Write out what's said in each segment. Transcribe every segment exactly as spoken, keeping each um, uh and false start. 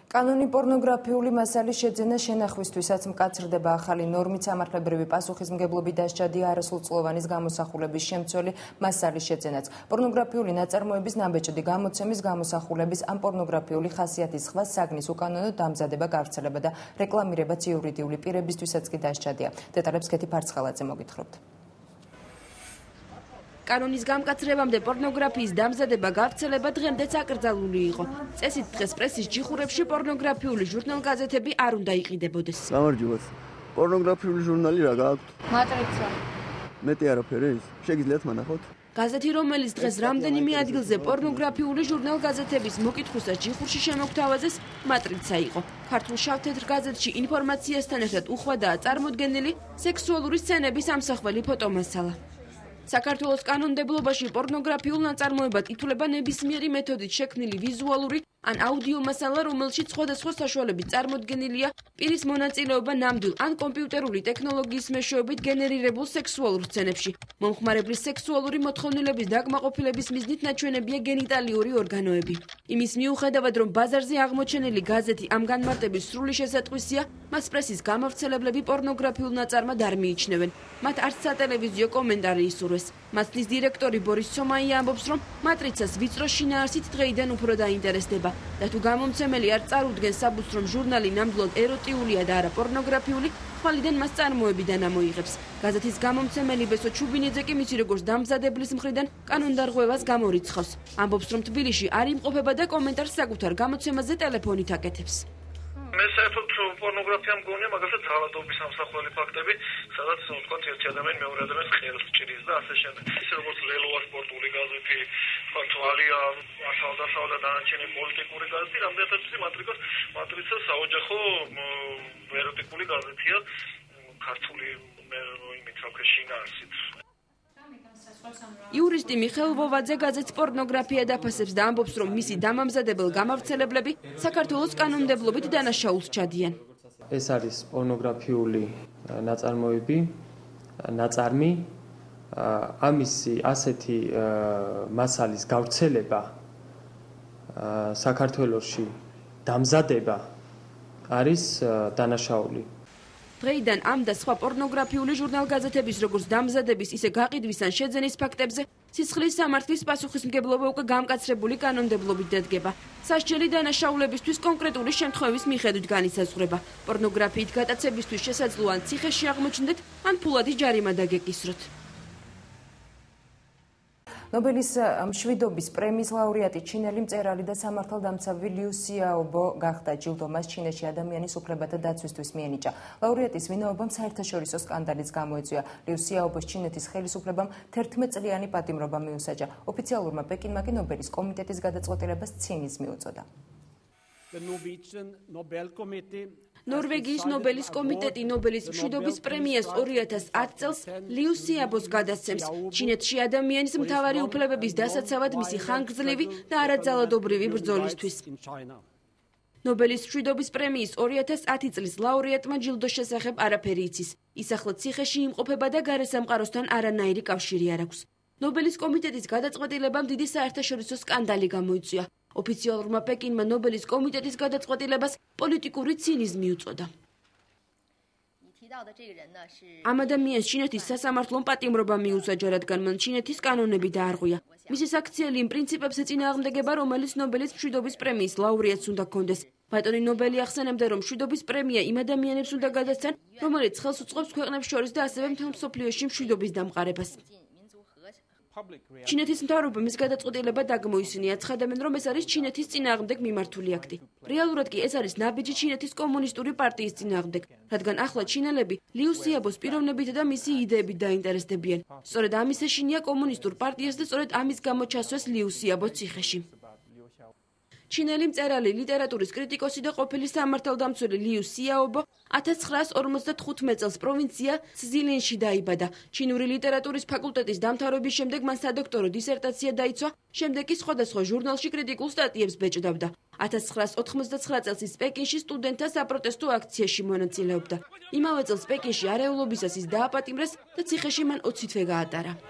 კანონი პორნოგრაფიული მასალის შეძენა შენახვისთვისაც მკაცრდება ახალი ნორმით სამართლებრივი პასუხისმგებლობით დასჯადია არასრულწლოვანის გამოსახულების შემცველი მასალის შეძენაც. პორნოგრაფიული ნაწარმოების ნაბეჭდი გამოცემის გამოსახულების ამ პორნოგრაფიული ხასიათის სხვა საგნის უკანონო დამზადება, გავრცელება და რეკლამირებაც იურიდიული პირებისთვისაც კი დასჯადია. დეტალებს კეთი ფარცხალაძე მოგითხრობთ. კანონის გამკაცრებამდე პორნოგრაფიის დამზადება, გავრცელება დღემდეც აკრძალული იყო. წესით დღეს პრესის ჯიხურებში პორნოგრაფიული ჟურნალ-გაზეთები არ უნდა იყიდებოდეს. გამარჯობათ. პორნოგრაფიული ჟურნალი რა გააქვთ? მატრიცა. მეტი არაფერი ის. შეგიძლიათ მანახოთ? გაზეთი, რომელიც დღეს რამდენიმე ადგილზე პორნოგრაფიული ჟურნალ-გაზეთების მოკითხვისას ჯიხურში შემოგთავაზეს, მატრიცა იყო. ქართულ შავ-თეთრ გაზეთში ინფორმაციასთან ერთად უხვადაა წარმოდგენილი სექსუალური სცენების ამსახველი ფოტომასალა. საქართველოს კანონმდებლობაში პორნოგრაფიულ ნაწარმოებად ითვლება ნებისმიერი მეთოდით შექმნილი ვიზუალური ან აუდიო მასალა, რომელშიც სხვადასხვა საშუალებით წარმოდგენილია პირის მონაწილეობა ნამდვილ ან კომპიუტერული ტექნოლოგიის მეშვეობით გენერირებულ სექსუალურ სცენებში. მომხმარებლის სექსუალური მოთხოვნილების დაკმაყოფილების მიზნით ნაჩვენებია გენიტალიური ორგანოები. იმის მიუხედავად, რომ ბაზარზე აღმოჩენილი გაზეთი ამ განმარტების სრული შესატყვისია, მას პრესის გამავრცელებლები პორნოგრაფიულ ნაწარმად არ მიიჩნევენ. მათ არც სატელევიზიო კომენტარი ისურვეს. მასლის დირექტორი ბორის სომაია ამბობს, რომ მატრიცას ვიწრო შინაარსით დღეიდან უფრო დაინტერესდება და თუ გამომცემელი არ წარუდგენს საბუთს, რომ ჟურნალი ნამდვილად ეროტიულია და არა პორნოგრაფიული, ხვალიდან მას წარმოებიდან ამოიღებს. გაზეთის გამომცემელი ბესო ჩუბინიძე კი მისი როგორც დამზადებლის მხრიდან კანონდარღვევას გამორიცხავს. ამბობს, რომ თბილისში არ იმყოფება და კომენტარს საკუთარ გამოცემაზე ტელეფონით აკეთებს. მე საერთოდ პორნოგრაფია მგონია, მაგალითად ძალადობის ამსახველი ფაქტები, სადაც ვთქვათ, ერთი ადამიანი მეორე ადამიანს ხელს ჭრის და ასე შემდეგ. ისე როგორც ლელოა სპორტული გაზეთი, ვთქვათ, ვალია ასალ-დასალ და დანარჩენი პოლიტიკური გაზეთი, რამდენადაც მატრიცას მატრიცა საოჯახო ეროტიკული გაზეთია, ქართული იმით რა ქვია შინაარსით. იურისტი მიხეილ ვოვაძე გაზეთს პორნოგრაფია დაფასებს და ამბობს, რომ მისი დამამზადებელ გამავრცელებლები საქართველოს კანონმდებლობით დანაშაულს ჩადიან. ეს არის პორნოგრაფიული ნაწარმოები, ნაწარმი, ამისი ასეთი მასალის გავრცელება საქართველოში დამზადება არის დანაშაული. დღეიდან ამ და სხვა პორნოგრაფიული ჟურნალ-გაზეთების როგორც დამზადების, ისე გაყიდვის ან შეძენის ფაქტებზე სისხლის სამართლის პასუხისმგებლობა უკვე გამკაცრებული კანონმდებლობით დადგება. სასჯელი დანაშაულებისთვის კონკრეტული შემთხვევის მიხედვით განისაზღვრება. პორნოგრაფიით გატაცებისთვის შესაძლოა ან ციხეში აღმოჩნდეთ, ან ფულადი ჯარიმა დაგეკისროთ. ნობელის მშვიდობის პრემიის ლაურეატი ჩინელი მწერალი და სამართალდამცავი ლიუ სიაობო გახდა. ჯილდო მას ჩინეთში ადამიანის უფლებათა დაცვისთვის მიენიჭა. ლაურეატის ვინაობამ საერთაშორისო სკანდალიც გამოიწვია. ლიუ სიაობოს ჩინეთის ხელისუფლებამ თერთმეტ წლიანი პატიმრობა მიუსაჯა. ოფიციალურმა პეკინმა კი ნობელის კომიტეტის გადაწყვეტილებას ცინიზმი უწოდა. ნორვეგიის ნობელის კომიტეტი ნობელის მშვიდობის პრემიას ორი ათას ათ წელს ლიუ სიაბოს გადასცემს. ჩინეთში ადამიანის მთავარი უფლებების დასაცავად მისი ხანგრძლივი და არაძალადობრივი ბრძოლისთვის. ნობელის მშვიდობის პრემიის ორი ათას ათი წლის ლაურეატმა ჯილდოს შესახებ არაფერი იცის. ის ახლა ციხეში იმყოფება და გარესამყაროსთან არანაირი კავშირი არ აქვს. ნობელის კომიტეტის გადაწყვეტილებამ დიდი საერთაშორისო სკანდალი გამოიწვია. ოფიციალურმა პეკინმა ნობელის კომიტეტის გადაწყვეტილებას პოლიტიკური ცინიზმი უწოდა. ამ ადამიანს ჩინეთის სასამართლომ პატიმრობა მიუსაჯა, რადგან მან ჩინეთის კანონები დაარღვია. მისი საქციელი იმ პრინციპებს ეწინააღმდეგება, რომელიც ნობელის მშვიდობის პრემიის ლაურეატს უნდა ჰქონდეს. ბატონი ნობელი ახსენებდა, რომ მშვიდობის პრემია იმ ადამიანებს უნდა გადასცენ, რომელიც ხელს უწყობს ქვეყნებს შორის და ასევე მთელ მსოფლიოში მშვიდობის დამყარებას. ჩინეთის მთავრობამ მის გადაწყვეტილება დაგმოისინია. ცხადებენ, რომ ეს არის ჩინეთის წინააღმდეგ მიმართული აქტი. რეალურად კი ეს არის ნაბიჯი ჩინეთის კომუნისტური პარტიის წინააღმდეგ, რადგან ახლა ჩინელები ლიუ სიაბოს პიროვნებით და მისი იდეებით დაინტერესდებიან. სწორედ ამის ეშინია კომუნისტურ პარტიას და სწორედ ამის გამო ჩასვეს ლიუ სიაბო ციხეში. ჩინელი მწერალი, ლიტერატურის კრიტიკოსი და ყოფილი სამართალდამცველი ლიუ სიაობო ათას ცხრაას ორმოცდათხუთმეტ წელს პროვინცია ცზილინში დაიბადა. ჩინური ლიტერატურის ფაკულტეტის დამთავრების შემდეგ მან სადოქტორო დისერტაცია დაიცვა, შემდეგ კი სხვადასხვა ჟურნალში კრიტიკულ სტატიებს ბეჭდავდა. ათას ცხრაას ოთხმოცდაცხრა წელს ის პეკინში სტუდენტთა საპროტესტო აქციაში მონაწილეობდა. იმავე წელს პეკინში არეულობისას ის დააპატიმრეს და ციხეში მან ოცი თვე გაატარა.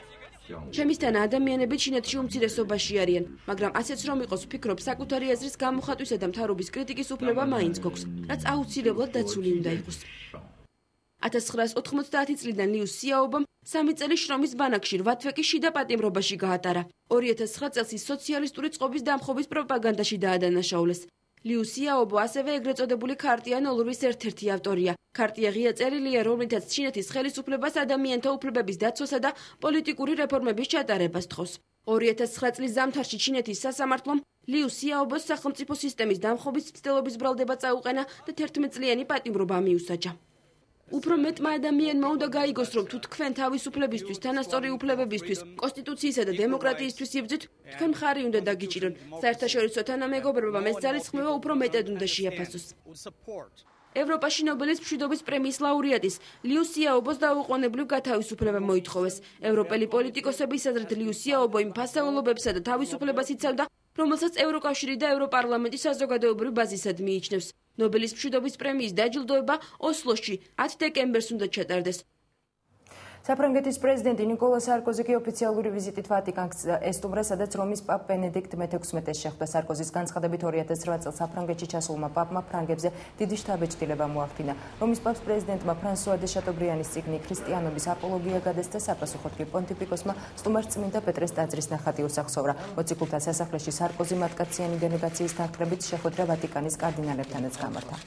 ჩემისთან ადამიანები ჩინეთში უმცირესობაში არიან, მაგრამ ასეც რომ იყოს ვფიქრობ, საკუთარი აზრის გამოხატვისა და მთავრობის კრიტიკის უფლება მაინც გვაქვს, რაც აუცილებლად დაცული უნდა იყოს. ათას ცხრაას ოთხმოცდაათი წლიდან ლიუს სიაობამ სამი წელი შრომის ბანაკში რვა თვე კი შიდა პატიმრობაში გაატარა. ორი ათას ცხრა წელს ის სოციალისტური წყობის დამხობის პროპაგანდაში დაადანაშაულეს. ლიუ სიაობო ასევე ეგრეთ წოდებული ქარტია ნოლურის ერთ-ერთი ავტორია. ქარტია ღია წერილია, რომლითაც ჩინეთის ხელისუფლებას ადამიანთა უფლებების დაცვასა და პოლიტიკური რეფორმების ჩატარებას თხოვს. ორი ათას ცხრა წლის ზამთარში ჩინეთის სასამართლომ ლიუ სიაობოს სახელმწიფო სისტემის დამხობის მცდელობის ბრალდება წაუყენა და თერთმეტ წლიანი პატიმრობა მიუსაჯა. უფრო მეტმა ადამიანმა უნდა გაიგოს, რომ თუ თქვენ თავისუფლებისთვის, თანასწორი უფლებებისთვის, კონსტიტუციისა და დემოკრატიისთვის იბრძვით, თქვენ მხარი უნდა დაგიჭირონ. საერთაშორისო თანამეგობრებამ ეს ძალისხმევა უფრო მეტად უნდა შეაფასოს. ევროპაში ნობელის მშვიდობის პრემიის ლაურეატის ლიუ სიაობოს დაუყოვნებლივ გათავისუფლება მოითხოვეს. ევროპელი პოლიტიკოსების აზრით ლიუ სიაობო იმ ფასეულობებსა და თავისუფლებას იცავდა, რომელსაც ევროკავშირი და ევროპარლამენტი საზოგადოებრივ ბაზისად მიიჩნევს. ნობელის მშვიდობის პრემიის დაჯილდოება ოსლოში ათ დეკემბერს უნდა ჩატარდეს. საფრანგეთის პრეზიდენტი ნიკოლა სარკოზი კი ოფიციალური ვიზიტით ვატიკანს ესტუმრა, სადაც რომის პაპ ბენედიქტ მეთექვსმეტეს შეხვდა. სარკოზის განცხადებით ორი ათას ცხრა წელს საფრანგეთში ჩასულმა პაპმა ფრანგებზე დიდი შთაბეჭდილება მოახდინა. რომის პაპს პრეზიდენტმა ფრანსუა დე შატობრიანის წიგნი ქრისტიანობის აპოლოგია გადასცა, საპასუხოდ კი პონტიფიკოსმა სტუმარს წმინდა პეტრეს ტაძრის ნახატი უსახსოვრა. მოციქულთა სასახლეში სარკოზი მათკაციანი დელეგაციის თანხლებით შეხვედრა ვატიკანის კარდინალებთანაც გამართა.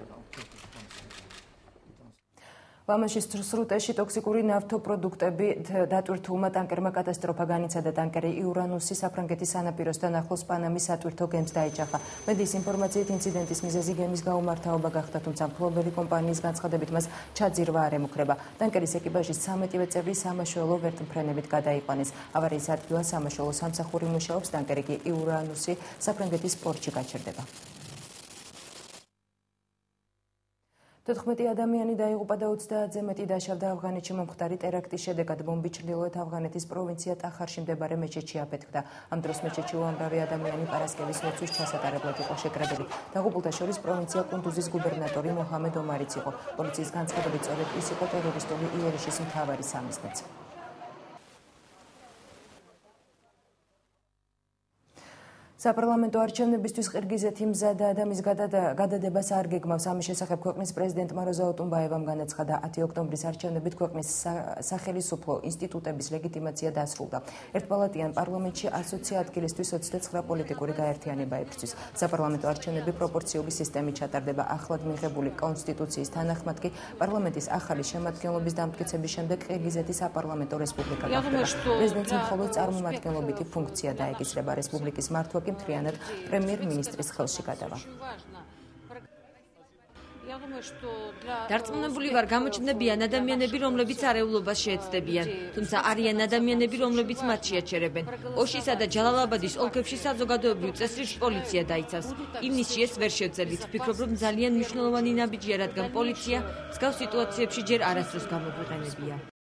ლამანშის სრუტეში ტოქსიკური ნავთობპროდუქტები დატვირთულმა ტანკერმა კატასტროფა განიცადა. ტანკერი იურანუსი საფრანგეთის სანაპიროსთან ახლოს პანამის სატვირთო გემს დაეჯახა. მედიის ინფორმაციით ინციდენტის მიზეზი გემის გაუმართავობა გახდა, თუმცა მფლობელი კომპანიის განცხადებით მას ჩაძირვა არ ემუქრება. ტანკერის ეკიპაჟის ცამეტივე წევრი სამაშველო ვერტმფრენებით გადაიყვანეს. ავარიის ადგილას სამაშველო სამსახური მუშაობს. ტანკერი კი იურანუსი საფრანგეთის პორტში გაჩერდება. თოთხმეტი ადამიანი დაიღუპა და ოცდაათზე მეტი დაშავდა ავღანეთში მომხდარი ტერაქტის შედეგად. ბომბი ჩრდილოეთ ავღანეთის პროვინცია ტახარში მდებარე მეჩეთში აფეთქდა. ამ დროს მეჩეთში უამრავი ადამიანი პარასკევის ლოცვის ჩასატარებლად იყო შეკრებილი. დაღუპულთა შორის პროვინცია კუნდუზის გუბერნატორი მოჰამედ ომარიც იყო. პოლიციის განცხადებით, სწორედ ის იყო ტერორისტული იერიშის მთავარი სამიზნეც. საპარლამენტო არჩევნებისთვის ყირგიზეთი მზადა და მის გადადებას არ გეგმავს. ამის შესახებ ქვეყნის პრეზიდენტმა როზა ოტუნბაევამ განაცხადა. ათი ოქტომბრის არჩევნებით ქვეყნის სახელისუფლო ინსტიტუტების ლეგიტიმაცია დასრულდა. ერთპალატიან პარლამენტში ათი ადგილისთვის ოცდაცხრა პოლიტიკური გაერთიანება ებრძვის. საპარლამენტო არჩევნები პროპორციული სისტემით ჩატარდება. ახლად მიღებული კონსტიტუციის თანახმად კი პარლამენტის ახალი შემადგენლობის დამტკიცების შემდეგ ყირგიზეთის საპარლამენტო რესპუბლიკა გახდება. პრეზიდენტს მხოლოდ წარმომადგენლობითი ფუნქცია დაეკისრება. რესპუბლიკის მართვა მთლიანად პრემიერ-მინისტრის ხელში გადავა. დარწმუნებული ვარ, გამოჩნდებიან ადამიანები, რომლებიც არეულობას შეეცდებიან, თუმცა არიან ადამიანები, რომლებიც მათ შეაჩერებენ. ოშისა და ჯალალაბადის ოლქებში საზოგადოებრივ წესრიგს პოლიცია დაიცავს. იმ ნისში ეს ვერ შევძელით. ვფიქრობ, რომ ძალიან მნიშვნელოვანი ნაბიჯია, რადგან პოლიცია მსგავს სიტუაციებში ჯერ არასდროს გამოგვიყენებია.